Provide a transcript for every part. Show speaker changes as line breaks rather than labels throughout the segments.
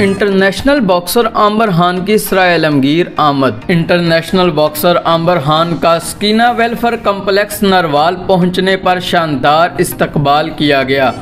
International boxer Aamir Khan की सराय आलमगीर आमद। International boxer Aamir Khan का सकीना वेलफेयर कम्प्लेक्स नरवाल पहुंचने पर शानदार इस्तकबाल किया गया।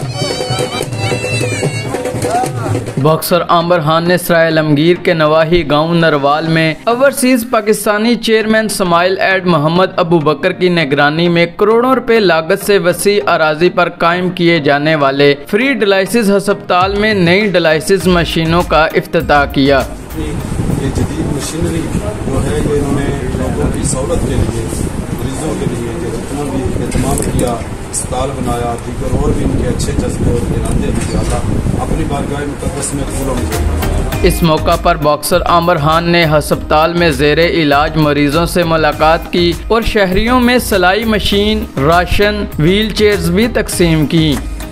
बॉक्सर आमिर खान ने सराय आलमगीर के नवाही गांव नरवाल में overseas Pakistani chairman Smile Aid Mohammad Abu Bakar की निगरानी में करोड़ों रुपए लागत से वसी अराजी पर कायम किए जाने वाले फ्री डायलिसिस अस्पताल में नई डायलिसिस मशीनों का इफ्तिताह किया।
ये जदीद मशीनरी जो है ये इन्होंने लोगों की सहूलत के लिए, मरीजों के लिए जितना भी एहतमाम किया, अस्पताल बनाया, दीगर और भी इनके अच्छे जज्बे और इरादे भी अल्लाह अपनी बारगाह मुक़द्दस में कबूल होने।
इस मौका पर बॉक्सर आमिर खान ने अस्पताल में ज़ेरे इलाज मरीजों से मुलाकात की और शहरियों में सिलाई मशीन, राशन, व्हील चेयर्स भी तकसीम की।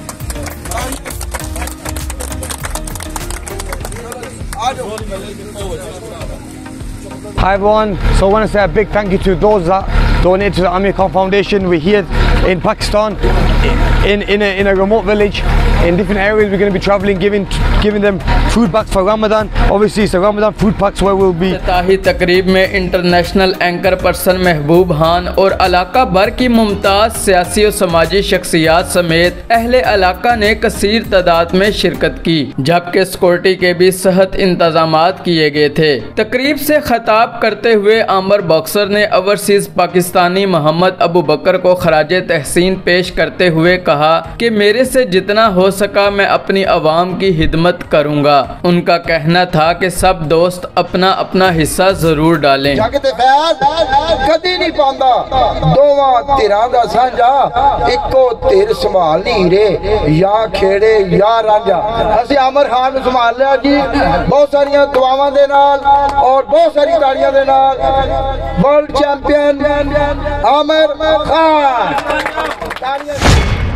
Hi everyone, so I want to say a big thank you to those that donated to the Amir Foundation. We're here in Pakistan, in a remote village, in different areas. We're going to be traveling, giving them food packs for Ramadan. Obviously, it's the Ramadan food packs where we'll be.
इफ्तिताही तकरीब में international anchor person Mehboob Khan और इलाका भर की मुमताज सियासी और समाजी शख्सियात समेत अहले इलाका ने कसीर तादाद में शिरकत की, जबकि सिक्योरिटी के भी सख्त इंतजामात किए गए थे। तकरीब से खिताब करते हुए आमिर बॉक्सर ने ओवरसीज पाकिस्तानी मोहम्मद अबू बकर को खराजे तहसीन पेश करते हुए कहा कि मेरे से जितना हो सका मैं अपनी आवाम की खिदमत करूंगा। उनका कहना था कि सब दोस्त अपना अपना हिस्सा जरूर डालें।
कदी नहीं पांदा दोवां धिरां दा सांझा, इक्को धिर संभालनी रे या खेड़े या रांझा। असीं आमिर खान नूं संभाल लिया जी, बहुत सारियां दुआवां दे नाल और बहुत सारी ताड़ियां दे नाल। World champion Aamir Khan.